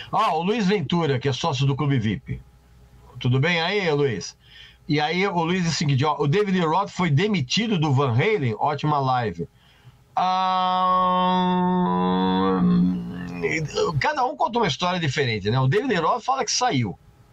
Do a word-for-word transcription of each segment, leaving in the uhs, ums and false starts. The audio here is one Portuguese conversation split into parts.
Ah, o Luiz Ventura, que é sócio do Clube V I P. Tudo bem aí, Luiz? E aí o Luiz diz o seguinte, ó, o David Roth foi demitido do Van Halen? Ótima live. Ah, cada um conta uma história diferente, né? O David Roth fala que saiu.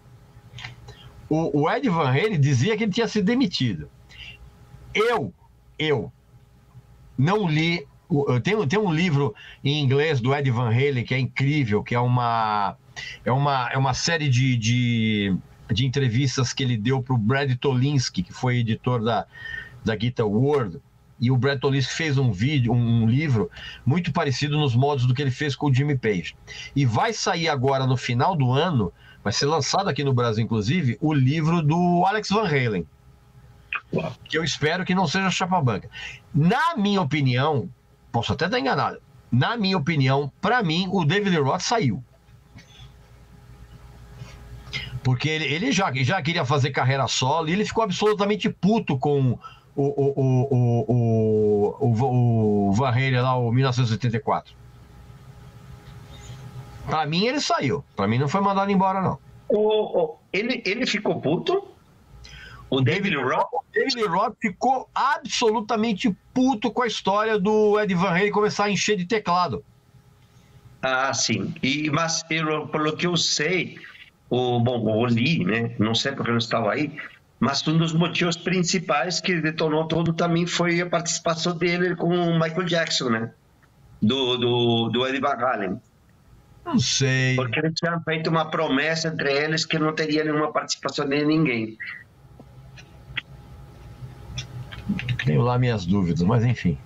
O, o Ed Van Halen dizia que ele tinha sido demitido. Eu, eu não li. Tem, tem um livro em inglês do Ed Van Halen que é incrível, que é uma, é uma, é uma série de, de, de entrevistas que ele deu para o Brad Tolinski, que foi editor da, da Guitar World. E o Brad Tolinski fez um vídeo, um livro muito parecido nos modos do que ele fez com o Jimmy Page. E vai sair agora no final do ano, vai ser lançado aqui no Brasil, inclusive, o livro do Alex Van Halen. Uau. Que eu espero que não seja chapa-branca. Na minha opinião, posso até estar enganado, na minha opinião, para mim, o David Roth saiu. Porque ele, ele já, já queria fazer carreira solo e ele ficou absolutamente puto com o, o, o, o, o, o Van Halen lá, o mil novecentos e oitenta e quatro. Para mim, ele saiu. Para mim, não foi mandado embora, não. O, o, ele, ele ficou puto? O David Roth? O David Roth ficou absolutamente puto com a história do Ed Van Halen começar a encher de teclado. Ah, sim. E, mas, eu, pelo que eu sei, o, bom, eu li, né? Não sei porque eu não estava aí, mas um dos motivos principais que detonou tudo também foi a participação dele com o Michael Jackson, né? Do, do, do Ed Van Halen. Não sei. Porque eles tinham feito uma promessa entre eles que não teria nenhuma participação de ninguém. Tenho lá minhas dúvidas, mas enfim.